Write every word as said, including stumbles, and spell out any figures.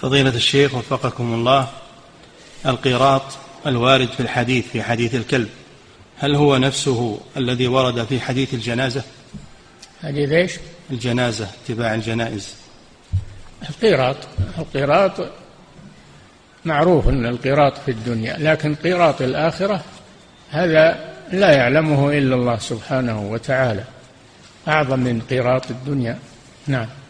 فضيلة الشيخ وفقكم الله، القيراط الوارد في الحديث في حديث الكلب هل هو نفسه الذي ورد في حديث الجنازة؟ حديث ايش؟ الجنازة، اتباع الجنائز. القيراط القيراط معروف أن القيراط في الدنيا، لكن قيراط الآخرة هذا لا يعلمه إلا الله سبحانه وتعالى، أعظم من قيراط الدنيا. نعم.